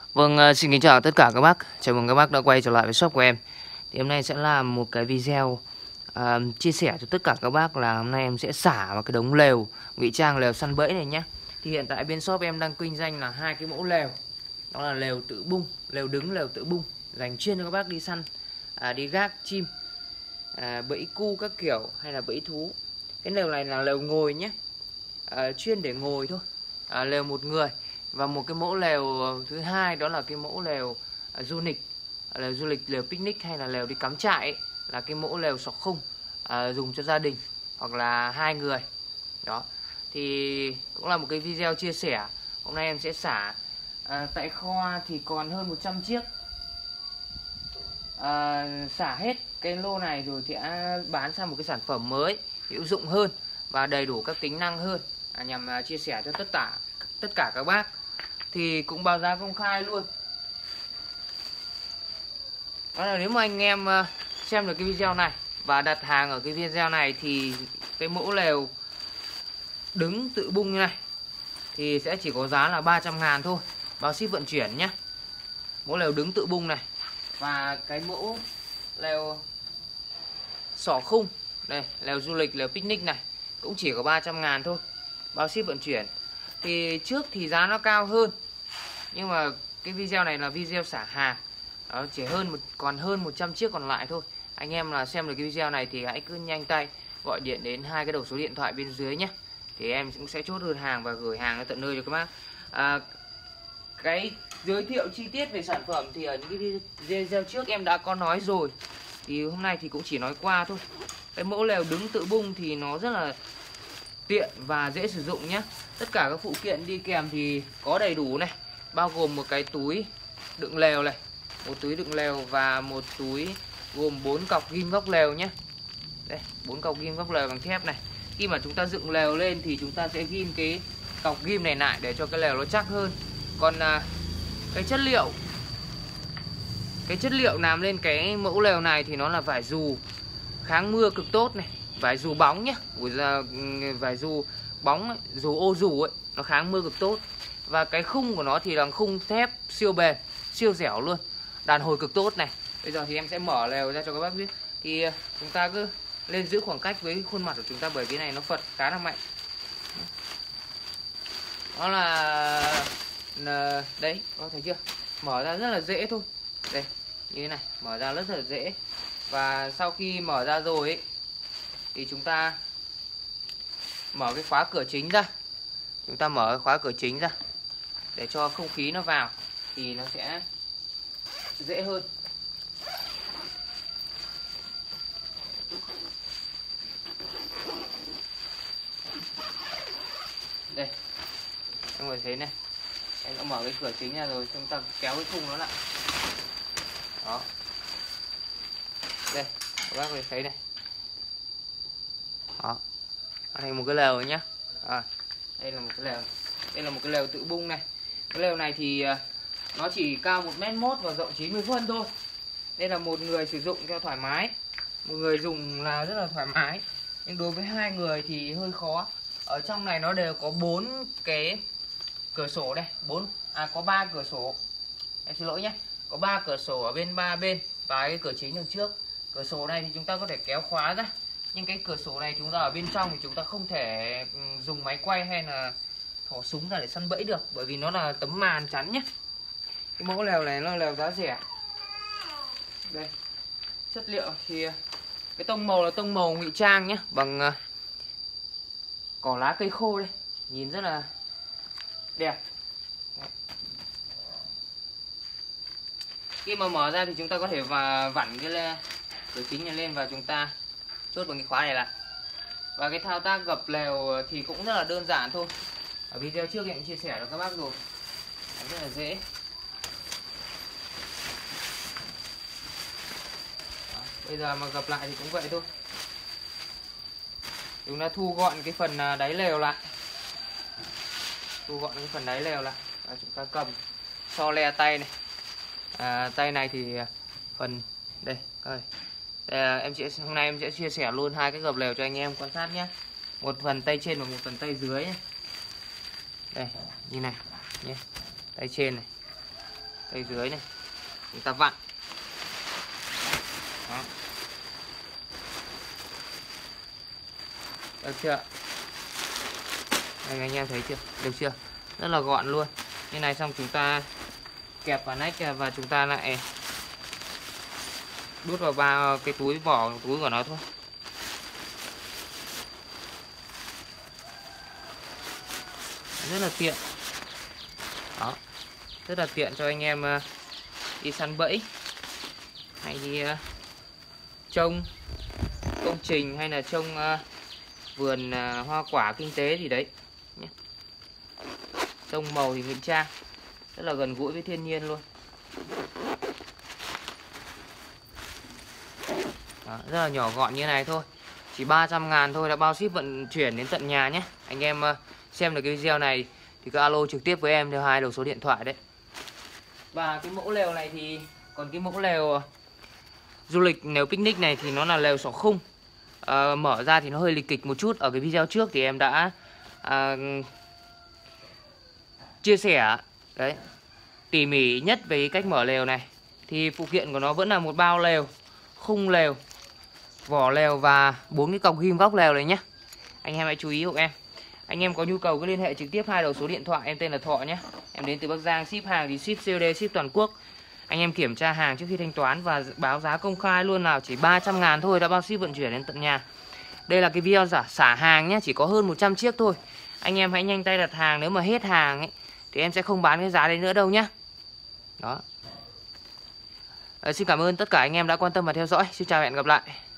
Vâng, xin kính chào tất cả các bác. Chào mừng các bác đã quay trở lại với shop của em. Thì hôm nay sẽ làm một cái video chia sẻ cho tất cả các bác là hôm nay em sẽ xả vào cái đống lều ngụy trang lều săn bẫy này nhé. Thì hiện tại bên shop em đang kinh doanh là hai cái mẫu lều. Đó là lều tự bung, lều đứng, lều tự bung, dành chuyên cho các bác đi săn, đi gác chim, bẫy cu các kiểu hay là bẫy thú. Cái lều này là lều ngồi nhé, chuyên để ngồi thôi, lều một người. Và một cái mẫu lều thứ hai đó là cái mẫu lều du lịch, lều du lịch, lều picnic hay là lều đi cắm trại ấy, là cái mẫu lều sọc khung, dùng cho gia đình hoặc là hai người. Đó thì cũng là một cái video chia sẻ. Hôm nay em sẽ xả tại kho thì còn hơn 100 chiếc, xả hết cái lô này rồi thì bán sang một cái sản phẩm mới hữu dụng hơn và đầy đủ các tính năng hơn, nhằm chia sẻ cho tất cả các bác. Thì cũng báo giá công khai luôn. Đó là nếu mà anh em xem được cái video này và đặt hàng ở cái video này thì cái mẫu lều đứng tự bung như này thì sẽ chỉ có giá là 300.000 thôi, bao ship vận chuyển nhé. Mẫu lều đứng tự bung này. Và cái mẫu lều xỏ khung đây, lều du lịch, lều picnic này cũng chỉ có 300.000 thôi, bao ship vận chuyển. Thì trước thì giá nó cao hơn, nhưng mà cái video này là video xả hàng, đó, chỉ còn hơn 100 chiếc còn lại thôi. Anh em là xem được cái video này thì hãy cứ nhanh tay gọi điện đến hai cái đầu số điện thoại bên dưới nhé, thì em cũng sẽ chốt đơn hàng và gửi hàng đến tận nơi cho các bác. Cái giới thiệu chi tiết về sản phẩm thì ở những cái video trước em đã có nói rồi, thì hôm nay thì cũng chỉ nói qua thôi. Cái mẫu lều đứng tự bung thì nó rất là tiện và dễ sử dụng nhé. Tất cả các phụ kiện đi kèm thì có đầy đủ này, bao gồm một cái túi đựng lều này, một túi đựng lều và một túi gồm 4 cọc ghim góc lều nhé. Đây, 4 cọc ghim góc lều bằng thép này. Khi mà chúng ta dựng lều lên thì chúng ta sẽ ghim cái cọc ghim này lại để cho cái lều nó chắc hơn. Còn cái chất liệu làm lên cái mẫu lều này thì nó là vải dù kháng mưa cực tốt này, vải dù bóng nhé, vải dù bóng ấy, dù ô dù ấy, nó kháng mưa cực tốt. Và cái khung của nó thì là khung thép siêu bền, siêu dẻo luôn, đàn hồi cực tốt này. Bây giờ thì em sẽ mở lều ra cho các bác biết. Thì chúng ta cứ lên giữ khoảng cách với khuôn mặt của chúng ta, bởi cái này nó phật khá là mạnh. Đó là đấy, có thấy chưa? Mở ra rất là dễ thôi. Đây, như thế này, mở ra rất là dễ. Và sau khi mở ra rồi ấy, thì chúng ta mở cái khóa cửa chính ra. Chúng ta mở cái khóa cửa chính ra để cho không khí nó vào thì nó sẽ dễ hơn. Đây, em có thể thấy này, em đã mở cái cửa chính ra rồi, chúng ta kéo cái khung nó lại. Đó. Đây, các bác có thể thấy này. Đó. Thành một cái lều nhá. Đây là một cái lều. Đây là một cái lều tự bung này. Cái lều này thì nó chỉ cao 1m1 và rộng 90 phân thôi. Đây là một người sử dụng cho thoải mái, một người dùng là rất là thoải mái. Nhưng đối với hai người thì hơi khó. Ở trong này nó đều có 4 cái cửa sổ đây, có 3 cửa sổ. Em xin lỗi nhé. Có 3 cửa sổ ở bên 3 bên và cái cửa chính đằng trước. Cửa sổ này thì chúng ta có thể kéo khóa ra. Nhưng cái cửa sổ này chúng ta ở bên trong thì chúng ta không thể dùng máy quay hay là thỏ súng ra để săn bẫy được, bởi vì nó là tấm màn chắn nhé. Cái mẫu lều này nó là lều giá rẻ. Đây, chất liệu thì cái tông màu là tông màu ngụy trang nhé, bằng cỏ lá cây khô đây, nhìn rất là đẹp. Khi mà mở ra thì chúng ta có thể vặn cái cửa chính này lên và chúng ta chốt bằng cái khóa này lại. Và cái thao tác gập lều thì cũng rất là đơn giản thôi. Ở video trước em chia sẻ cho các bác rồi, rất là dễ. Đó, bây giờ mà gập lại thì cũng vậy thôi. Chúng ta thu gọn cái phần đáy lều lại, và chúng ta cầm so le tay này. Tay này thì phần đây, hôm nay em sẽ chia sẻ luôn hai cái gập lều cho anh em quan sát nhé. Một phần tay trên và một phần tay dưới nhé. Đây, như này nhé. Tay trên này đây dưới này chúng ta vặn. Đó. Được chưa? Đây, anh em thấy chưa? Được chưa? Rất là gọn luôn. Như này xong chúng ta kẹp vào nách và chúng ta lại đút vào ba cái túi vỏ túi của nó thôi. Rất là tiện. Đó. Rất là tiện cho anh em đi săn bẫy hay đi trông công trình hay là trông vườn hoa quả kinh tế gì đấy nhé. Tông màu thì ngụy trang, rất là gần gũi với thiên nhiên luôn. Đó, rất là nhỏ gọn như này thôi, chỉ 300.000 thôi đã bao ship vận chuyển đến tận nhà nhé. Anh em xem được cái video này thì cứ alo trực tiếp với em theo 2 đầu số điện thoại đấy. Và cái mẫu lều này thì còn cái mẫu lều du lịch lều picnic này thì nó là lều xỏ khung. Mở ra thì nó hơi lịch kịch một chút. Ở cái video trước thì em đã chia sẻ đấy tỉ mỉ nhất về cái cách mở lều này. Thì phụ kiện của nó vẫn là một bao lều, khung lều, vỏ lều và 4 cái cọc ghim góc lều này nhé. Anh em hãy chú ý hộ em. Anh em có nhu cầu cứ liên hệ trực tiếp 2 đầu số điện thoại. Em tên là Thọ nhé. Em đến từ Bắc Giang, ship hàng thì ship COD, ship toàn quốc. Anh em kiểm tra hàng trước khi thanh toán và báo giá công khai luôn, nào chỉ 300.000 thôi đã bao ship vận chuyển đến tận nhà. Đây là cái video xả hàng nhé, chỉ có hơn 100 chiếc thôi. Anh em hãy nhanh tay đặt hàng, nếu mà hết hàng ấy thì em sẽ không bán cái giá đấy nữa đâu nhé. Đó. Xin cảm ơn tất cả anh em đã quan tâm và theo dõi. Xin chào và hẹn gặp lại.